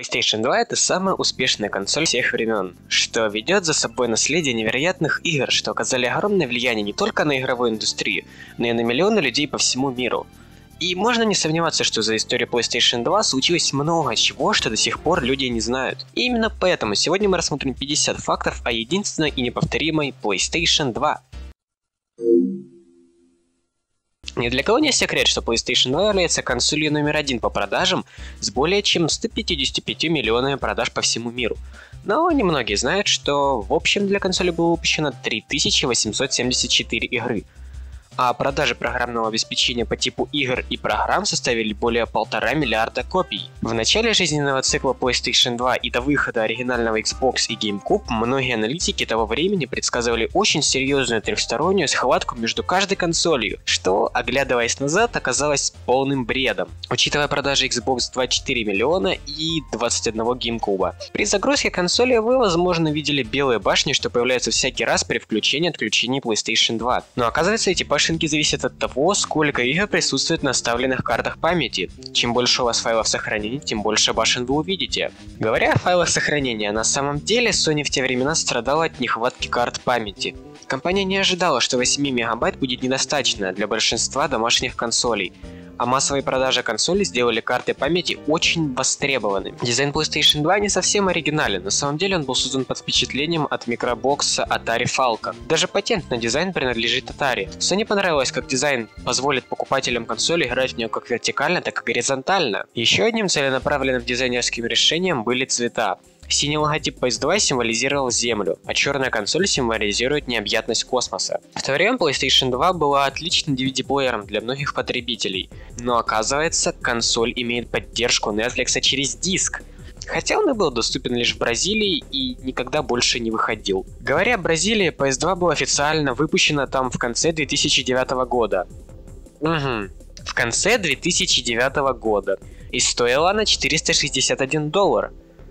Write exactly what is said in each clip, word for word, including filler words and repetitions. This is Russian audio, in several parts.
PlayStation два — это самая успешная консоль всех времен, что ведет за собой наследие невероятных игр, что оказали огромное влияние не только на игровую индустрию, но и на миллионы людей по всему миру. И можно не сомневаться, что за историю PlayStation два случилось много чего, что до сих пор люди не знают. И именно поэтому сегодня мы рассмотрим пятьдесят фактов о единственной и неповторимой PlayStation два. Ни для кого не секрет, что PlayStation два является консолью номер один по продажам с более чем ста пятьюдесятью пятью миллионами продаж по всему миру. Но немногие знают, что в общем для консоли было выпущено три тысячи восемьсот семьдесят четыре игры. А продажи программного обеспечения по типу игр и программ составили более полтора миллиарда копий. В начале жизненного цикла PlayStation два и до выхода оригинального Xbox и GameCube многие аналитики того времени предсказывали очень серьезную трехстороннюю схватку между каждой консолью, что, оглядываясь назад, оказалось полным бредом, учитывая продажи Xbox двадцать четыре миллиона и двадцать один GameCube. При загрузке консоли вы, возможно, видели белые башни, что появляются всякий раз при включении и отключении PlayStation два. Но оказывается, эти башни зависит от того, сколько игр присутствует на вставленных картах памяти. Чем больше у вас файлов сохранения, тем больше башен вы увидите. Говоря о файлах сохранения, на самом деле Sony в те времена страдала от нехватки карт памяти. Компания не ожидала, что восемь мегабайт будет недостаточно для большинства домашних консолей, а массовые продажи консолей сделали карты памяти очень востребованными. Дизайн PlayStation два не совсем оригинален, на самом деле он был создан под впечатлением от микробокса Atari Falcon. Даже патент на дизайн принадлежит Atari. Sony понравилось, как дизайн позволит покупателям консоли играть в нее как вертикально, так и горизонтально. Еще одним целенаправленным дизайнерским решением были цвета. Синий логотип пи эс два символизировал Землю, а черная консоль символизирует необъятность космоса. В то время PlayStation два была отличным ди ви ди-плеером для многих потребителей, но оказывается, консоль имеет поддержку Netflix через диск. Хотя он и был доступен лишь в Бразилии и никогда больше не выходил. Говоря о Бразилии, пи эс два был официально выпущена там в конце две тысячи девятого года. Угу. В конце две тысячи девятого года. И стоила она четыреста шестьдесят один доллар.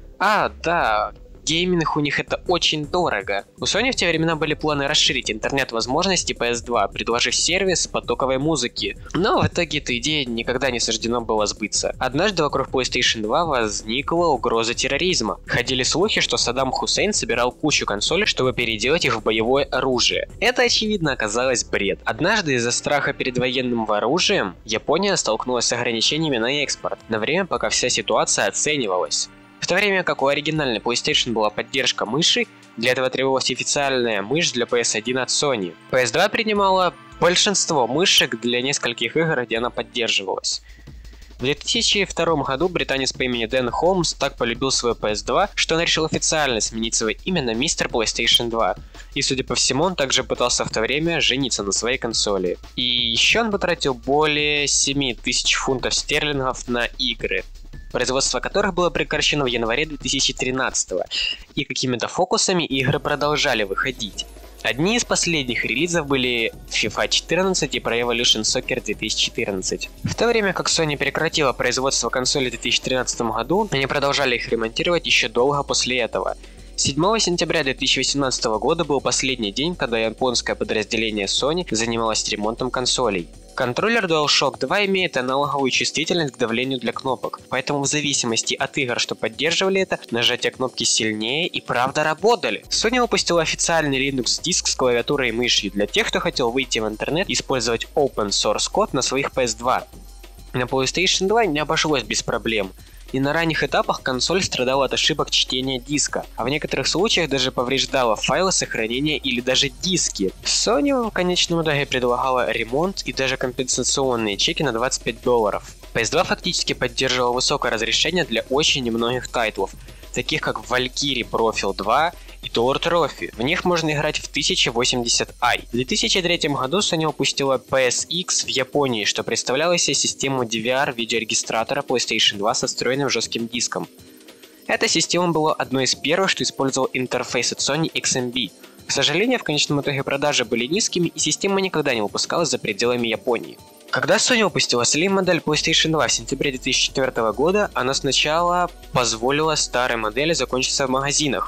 А, да, гейминг у них это очень дорого. У Sony в те времена были планы расширить интернет-возможности пи эс два, предложив сервис потоковой музыки. Но в итоге эта идея никогда не суждено было сбыться. Однажды вокруг PlayStation два возникла угроза терроризма. Ходили слухи, что Саддам Хусейн собирал кучу консолей, чтобы переделать их в боевое оружие. Это, очевидно, оказалось бред. Однажды из-за страха перед военным оружием Япония столкнулась с ограничениями на экспорт, на время, пока вся ситуация оценивалась. В то время как у оригинальной PlayStation была поддержка мыши, для этого требовалась официальная мышь для пи эс один от Sony. пи эс два принимала большинство мышек для нескольких игр, где она поддерживалась. В две тысячи втором году британец по имени Дэн Холмс так полюбил свой пи эс два, что он решил официально сменить свое имя на мистер PlayStation два. И, судя по всему, он также пытался в то время жениться на своей консоли. И еще он потратил более семи тысяч фунтов стерлингов на игры, производство которых было прекращено в январе две тысячи тринадцатого, и какими-то фокусами игры продолжали выходить. Одни из последних релизов были FIFA четырнадцать и Pro Evolution Soccer две тысячи четырнадцать. В то время как Sony прекратила производство консолей в две тысячи тринадцатом году, они продолжали их ремонтировать еще долго после этого. седьмого сентября две тысячи восемнадцатого года был последний день, когда японское подразделение Sony занималось ремонтом консолей. Контроллер DualShock два имеет аналоговую чувствительность к давлению для кнопок, поэтому в зависимости от игр, что поддерживали это, нажатия кнопки сильнее и правда работали. Sony выпустила официальный Linux диск с клавиатурой и мышью для тех, кто хотел выйти в интернет и использовать open source код на своих пи эс два. На PlayStation два не обошлось без проблем. И на ранних этапах консоль страдала от ошибок чтения диска, а в некоторых случаях даже повреждала файлы сохранения или даже диски. Sony в конечном итоге предлагала ремонт и даже компенсационные чеки на двадцать пять долларов. пи эс два фактически поддерживал высокое разрешение для очень немногих тайтлов, таких как Valkyrie Profile два и Tour Trophy. В них можно играть в тысяча восемьдесят ай. В две тысячи третьем году Sony выпустила пи эс икс в Японии, что представляло себе систему ди ви ар видеорегистратора PlayStation два со встроенным жестким диском. Эта система была одной из первых, что использовал интерфейс от Sony икс эм би. К сожалению, в конечном итоге продажи были низкими, и система никогда не выпускалась за пределами Японии. Когда Sony выпустила Slim модель PlayStation два в сентябре две тысячи четвёртого года, она сначала позволила старой модели закончиться в магазинах,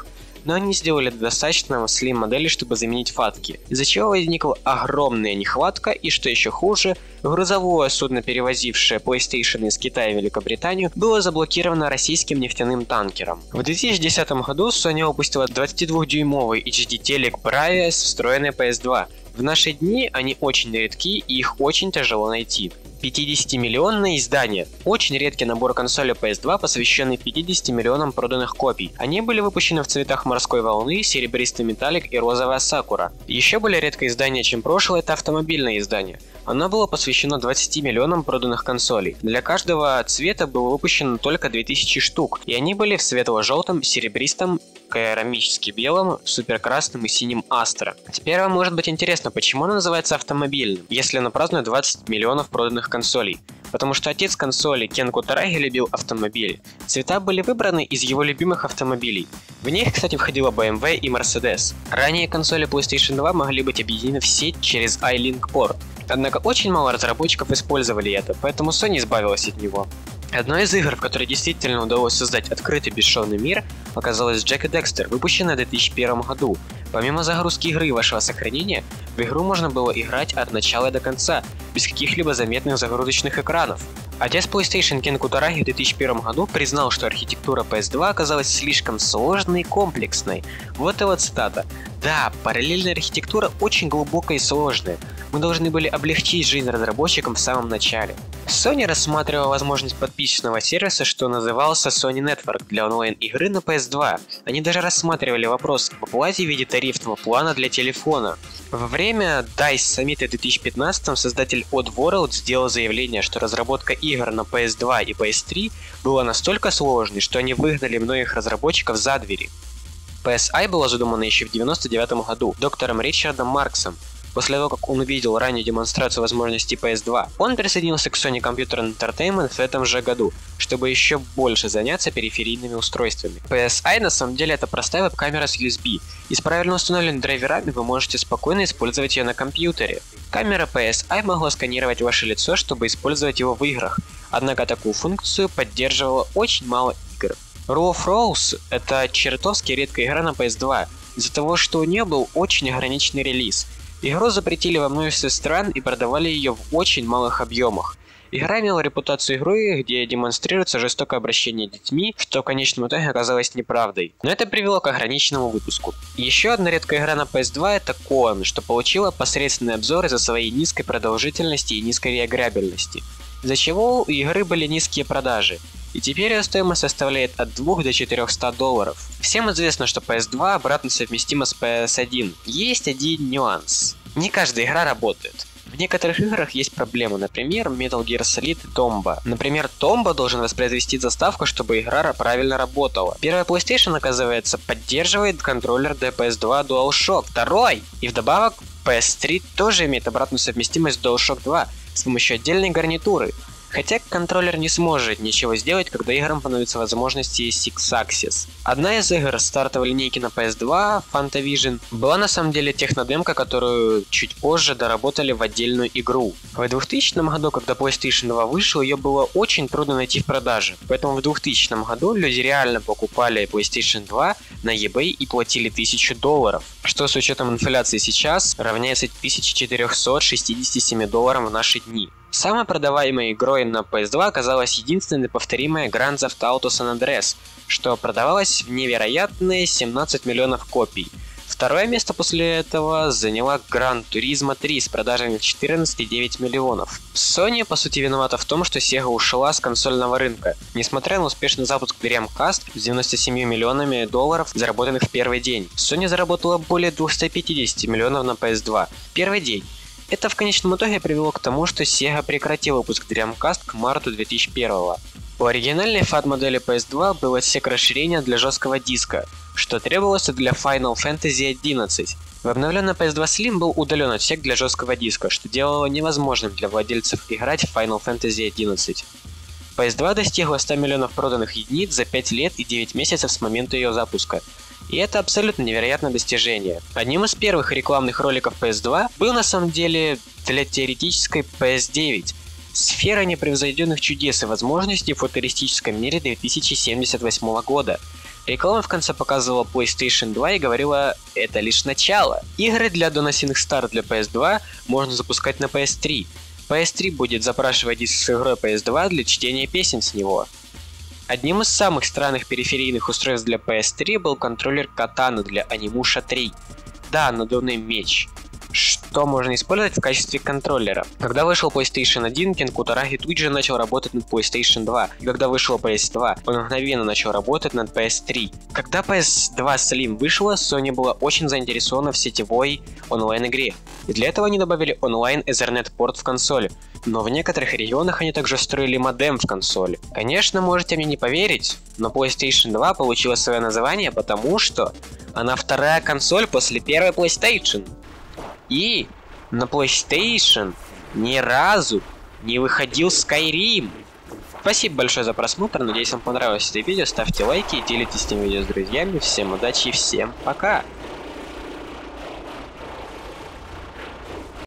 но они сделали достаточно Slim модели, чтобы заменить фатки, из-за чего возникла огромная нехватка и, что еще хуже, грузовое судно, перевозившее PlayStation из Китая в Великобританию, было заблокировано российским нефтяным танкером. В две тысячи десятом году Sony выпустила двадцатидвухдюймовый эйч ди телек Bravia с встроенной пи эс два. В наши дни они очень редки и их очень тяжело найти. пятидесятимиллионное издание. Очень редкий набор консоли пи эс два, посвященный пятидесяти миллионам проданных копий. Они были выпущены в цветах морской волны, серебристый металлик и розовая сакура. Еще более редкое издание, чем прошлое, это автомобильное издание. Оно было посвящено двадцати миллионам проданных консолей. Для каждого цвета было выпущено только две тысячи штук, и они были в светло-желтом, серебристом, керамически белом, суперкрасным и синим Астра. Теперь вам может быть интересно, почему оно называется автомобильным, если оно празднует двадцать миллионов проданных консолей. Потому что отец консоли Кен Кутараги любил автомобили. Цвета были выбраны из его любимых автомобилей. В них, кстати, входила би эм дабл ю и Mercedes. Ранее консоли PlayStation два могли быть объединены в сеть через iLink порт. Однако очень мало разработчиков использовали это, поэтому Sony избавилась от него. Одной из игр, в которой действительно удалось создать открытый бесшовный мир, оказалась Джек и Декстер, выпущенная в две тысячи первом году. Помимо загрузки игры и вашего сохранения, в игру можно было играть от начала до конца, без каких-либо заметных загрузочных экранов. Отец PlayStation Кен Кутараги в две тысячи первом году признал, что архитектура пи эс два оказалась слишком сложной и комплексной. Вот его цитата. «Да, параллельная архитектура очень глубокая и сложная. Мы должны были облегчить жизнь разработчикам в самом начале». Sony рассматривала возможность подписочного сервиса, что назывался Sony Network, для онлайн-игры на пи эс два. Они даже рассматривали вопрос об оплате в виде тарифного плана для телефона. Во время дайс Summit в две тысячи пятнадцатом создатель Oddworld сделал заявление, что разработка игр на пи эс два и пи эс три была настолько сложной, что они выгнали многих разработчиков за двери. пи эс ай была задумана еще в девяносто девятом году доктором Ричардом Марксом. После того, как он увидел раннюю демонстрацию возможностей пи эс два, он присоединился к Sony Computer Entertainment в этом же году, чтобы еще больше заняться периферийными устройствами. пи эс ай на самом деле это простая веб-камера с ю эс би, и с правильно установленными драйверами вы можете спокойно использовать ее на компьютере. Камера пи эс ай могла сканировать ваше лицо, чтобы использовать его в играх, однако такую функцию поддерживало очень мало игр. Rule of Rose — это чертовски редкая игра на пи эс два, из-за того, что у нее был очень ограниченный релиз. Игру запретили во множестве стран и продавали ее в очень малых объемах. Игра имела репутацию игры, где демонстрируется жестокое обращение с детьми, что в конечном итоге оказалось неправдой. Но это привело к ограниченному выпуску. Еще одна редкая игра на пи эс два — это Коан, что получила посредственный обзор из-за своей низкой продолжительности и низкой реаграбельности, из-за чего у игры были низкие продажи. И теперь ее стоимость составляет от двух до четырёхсот долларов. Всем известно, что пи эс два обратно совместима с пи эс один. Есть один нюанс. Не каждая игра работает. В некоторых играх есть проблемы, например, Metal Gear Solid и Tomba. Например, Tomba должен воспроизвести заставку, чтобы игра правильно работала. Первая PlayStation, оказывается, поддерживает контроллер ди пи эс два DualShock. Второй! И вдобавок, пи эс три тоже имеет обратную совместимость с DualShock два с помощью отдельной гарнитуры. Хотя контроллер не сможет ничего сделать, когда играм понадобятся возможности Six Axis. Одна из игр стартовой линейки на пи эс два, Fantavision, была на самом деле технодемка, которую чуть позже доработали в отдельную игру. В двухтысячном году, когда PlayStation два вышел, ее было очень трудно найти в продаже. Поэтому в двухтысячном году люди реально покупали PlayStation два на eBay и платили тысячу долларов, что с учетом инфляции сейчас равняется тысяче четырёхстам шестидесяти семи долларам в наши дни. Самой продаваемой игрой на пи эс два оказалась единственная повторимая Grand Theft Auto San Andreas, что продавалось в невероятные семнадцать миллионов копий. Второе место после этого заняла Gran Turismo три с продажами в четырнадцать целых девять десятых миллионов. Sony, по сути, виновата в том, что Sega ушла с консольного рынка. Несмотря на успешный запуск Dreamcast с девяноста семью миллионами долларов, заработанных в первый день, Sony заработала более двухсот пятидесяти миллионов на пи эс два в первый день. Это в конечном итоге привело к тому, что Sega прекратила выпуск Dreamcast к марту две тысячи первого. У оригинальной фат модели пи эс два был отсек расширения для жесткого диска, что требовалось для Final Fantasy одиннадцать. В обновленной пи эс два Slim был удален отсек для жесткого диска, что делало невозможным для владельцев играть в Final Fantasy одиннадцать. пи эс два достигла ста миллионов проданных единиц за пять лет и девять месяцев с момента ее запуска. И это абсолютно невероятное достижение. Одним из первых рекламных роликов пи эс два был на самом деле для теоретической пи эс девять. Сфера непревзойденных чудес и возможностей в футуристическом мире две тысячи семьдесят восьмого года. Реклама в конце показывала PlayStation два и говорила: это лишь начало. Игры для доносимых старт для пи эс два можно запускать на пи эс три. пи эс три будет запрашивать диск с игрой пи эс два для чтения песен с него. Одним из самых странных периферийных устройств для пи эс три был контроллер Katana для Onimusha три. Да, надувной меч. Что можно использовать в качестве контроллера. Когда вышел PlayStation один, Кен Кутараги тут же начал работать над PlayStation два. И когда вышел пи эс два, он мгновенно начал работать над пи эс три. Когда пи эс два Slim вышла, Sony была очень заинтересована в сетевой онлайн-игре. И для этого они добавили онлайн Ethernet порт в консоль. Но в некоторых регионах они также встроили модем в консоль. Конечно, можете мне не поверить, но PlayStation два получила свое название потому, что она вторая консоль после первой PlayStation. И на PlayStation ни разу не выходил Skyrim. Спасибо большое за просмотр, надеюсь, вам понравилось это видео. Ставьте лайки и делитесь этим видео с друзьями. Всем удачи и всем пока!